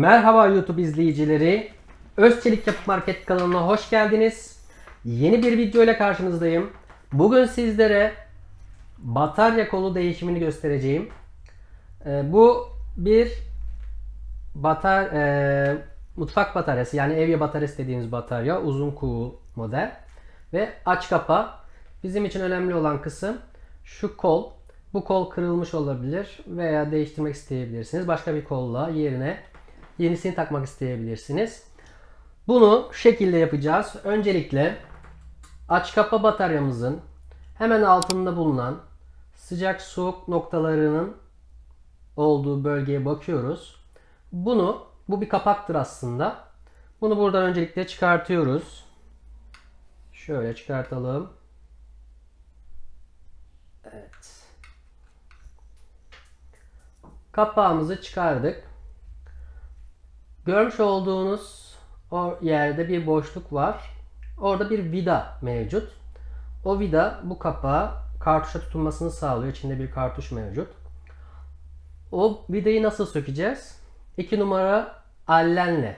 Merhaba YouTube izleyicileri. Özçelik Yapı Market kanalına hoş geldiniz. Yeni bir video ile karşınızdayım. Bugün sizlere batarya kolu değişimini göstereceğim. Bu bir mutfak bataryası, yani evye bataryası dediğimiz batarya, uzun kuğu model ve aç kapa. Bizim için önemli olan kısım şu kol. Bu kol kırılmış olabilir veya değiştirmek isteyebilirsiniz. Başka bir kolla yerine yenisini takmak isteyebilirsiniz. Bunu şu şekilde yapacağız. Öncelikle aç kapa bataryamızın hemen altında bulunan sıcak soğuk noktalarının olduğu bölgeye bakıyoruz. Bu bir kapaktır aslında. Bunu buradan öncelikle çıkartıyoruz. Şöyle çıkartalım. Evet. Kapağımızı çıkardık. Görmüş olduğunuz o yerde bir boşluk var. Orada bir vida mevcut. O vida bu kapağı kartuşa tutunmasını sağlıyor. İçinde bir kartuş mevcut. O vidayı nasıl sökeceğiz? 2 numara allenle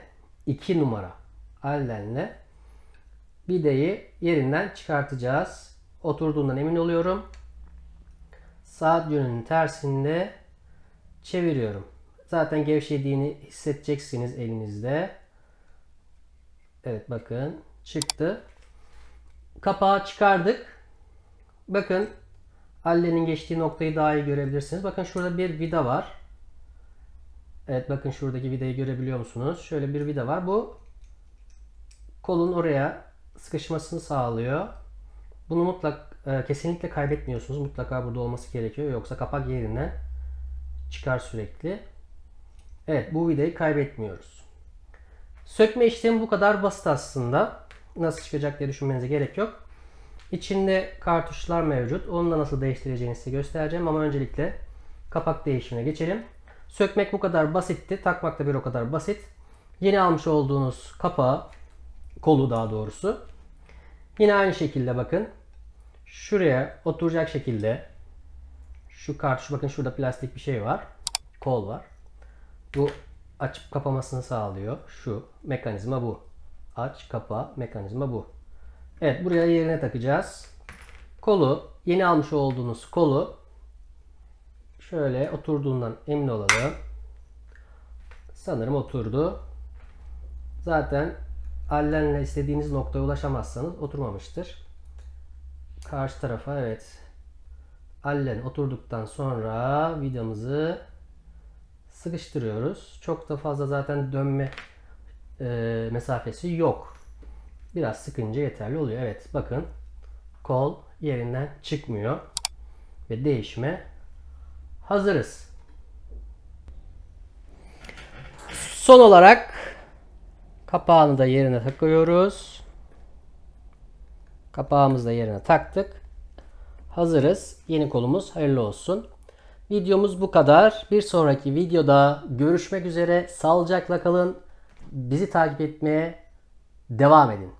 vidayı yerinden çıkartacağız. Oturduğundan emin oluyorum. Saat yönünün tersinde çeviriyorum. Zaten gevşediğini hissedeceksiniz elinizde. Evet, bakın çıktı. Kapağı çıkardık. Bakın allenin geçtiği noktayı daha iyi görebilirsiniz. Bakın şurada bir vida var. Evet, bakın şuradaki vidayı görebiliyor musunuz? Şöyle bir vida var. Bu kolun oraya sıkışmasını sağlıyor. Bunu kesinlikle kaybetmiyorsunuz. Mutlaka burada olması gerekiyor. Yoksa kapak yerinden çıkar sürekli. Evet, bu vidayı kaybetmiyoruz. Sökme işlemi bu kadar basit aslında. Nasıl çıkacak diye düşünmenize gerek yok. İçinde kartuşlar mevcut. Onu da nasıl değiştireceğinizi size göstereceğim. Ama öncelikle kapak değişimine geçelim. Sökmek bu kadar basitti. Takmak da bir o kadar basit. Yeni almış olduğunuz kapağı, kolu daha doğrusu, yine aynı şekilde bakın. Şuraya oturacak şekilde şu kartuş, bakın şurada plastik bir şey var. Kol var. Bu açıp kapamasını sağlıyor. Şu mekanizma bu. Aç kapa mekanizma bu. Evet, buraya yerine takacağız. Kolu, yeni almış olduğunuz kolu şöyle oturduğundan emin olalım. Sanırım oturdu. Zaten allenle istediğiniz noktaya ulaşamazsanız oturmamıştır. Karşı tarafa, evet. Allen oturduktan sonra vidamızı sıkıştırıyoruz. Çok da fazla zaten dönme mesafesi yok. Biraz sıkınca yeterli oluyor. Evet, bakın kol yerinden çıkmıyor ve değişime hazırız. Son olarak kapağını da yerine takıyoruz. Kapağımızı da yerine taktık. Hazırız. Yeni kolumuz hayırlı olsun. Videomuz bu kadar. Bir sonraki videoda görüşmek üzere. Sağlıcakla kalın. Bizi takip etmeye devam edin.